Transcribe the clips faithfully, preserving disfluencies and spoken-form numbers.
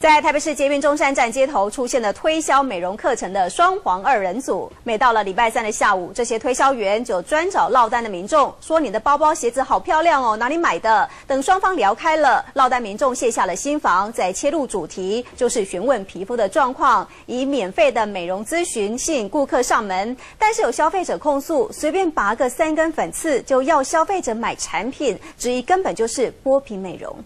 在台北市捷运中山站街头出现了推销美容课程的双黄二人组。每到了礼拜三的下午，这些推销员就专找落单的民众，说你的包包、鞋子好漂亮哦，哪里买的？等双方聊开了，落单民众卸下了心防，再切入主题，就是询问皮肤的状况，以免费的美容咨询吸引顾客上门。但是有消费者控诉，随便拔个三根粉刺就要消费者买产品，质疑根本就是剥皮美容。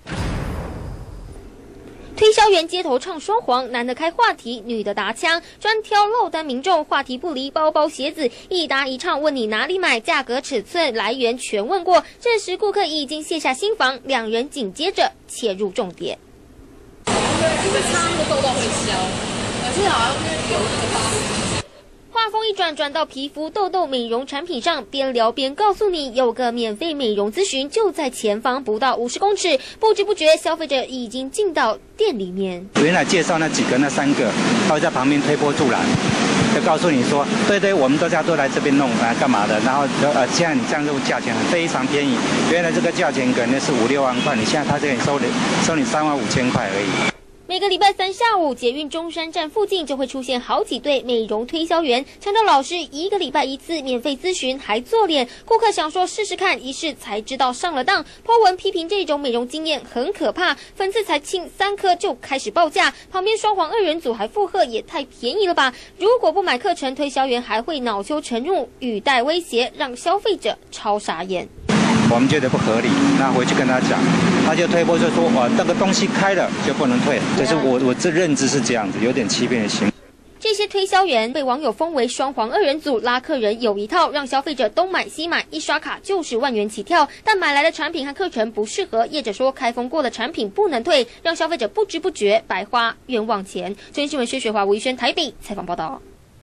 推销员街头唱双簧，男的开话题，女的打枪，专挑落单民众，话题不离包包、鞋子，一答一唱，问你哪里买，价格、尺寸、来源全问过。这时顾客已经卸下心防，两人紧接着切入重点。 因为擦那个痘痘会消，而且好像是有那个疤。 话锋一转，转到皮肤痘痘美容产品上，边聊边告诉你有个免费美容咨询就在前方，不到五十公尺。不知不觉，消费者已经进到店里面。 原来介绍那几个、那三个，他会在旁边推波助澜，就告诉你说，对对，我们大家都来这边弄啊，干嘛的？然后呃，现在你这样这种价钱非常便宜，原来这个价钱可能是五六万块，你现在他这里收你收你三万五千块而已。 每个礼拜三下午，捷运中山站附近就会出现好几对美容推销员，强调老师一个礼拜一次免费咨询，还做脸。顾客想说试试看，一试才知道上了当。po文批评这种美容经验很可怕，粉刺才清三颗就开始报价，旁边双黄二人组还附和，也太便宜了吧！如果不买课程，推销员还会恼羞成怒，语带威胁，让消费者超傻眼。 我们觉得不合理，那回去跟他讲，他就推波就说哇，那个东西开了就不能退，就是我我这认知是这样子，有点欺骗的行为。 这些推销员被网友封为双黄二人组，拉客人有一套，让消费者东买西买，一刷卡就是万元起跳。但买来的产品和课程不适合，业者说开封过的产品不能退，让消费者不知不觉白花冤枉钱。中央新闻薛雪华、吴怡轩台北采访报道。